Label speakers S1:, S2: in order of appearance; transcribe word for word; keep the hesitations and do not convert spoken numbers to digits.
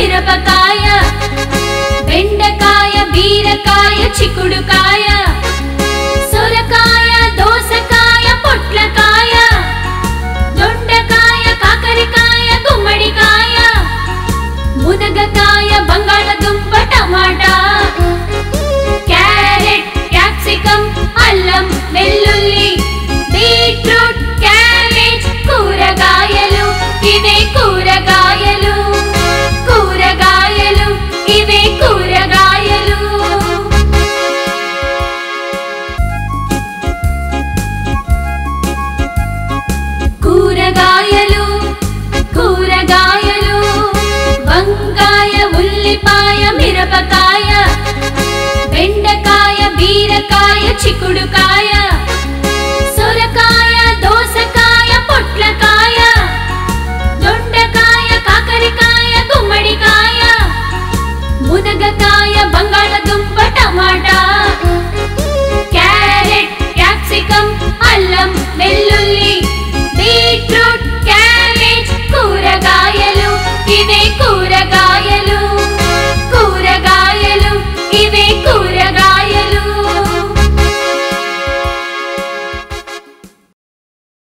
S1: మిరపకాయ బెండకాయ బీరకాయ చిక్కుడుకాయ సొరకాయ దోసకాయ పొట్లకాయ దొండకాయ కాకరకాయ గుమ్మడికాయ మునగకాయ బంగాళదుంప టమాటా క్యారెట్ క్యాప్సికం అల్లం వెల్లుల్లి బీట్రూట్ క్యాబేజ్ కూరగాయలు ఇవే కూరగాయలు కూరగాయలు ఇవే కూరగాయలు కూరగాయలు కూరగాయలు వంకాయ ఉల్లిపాయ మిరపకాయ బెండకాయ బీరకాయ చిక్కుడుకాయ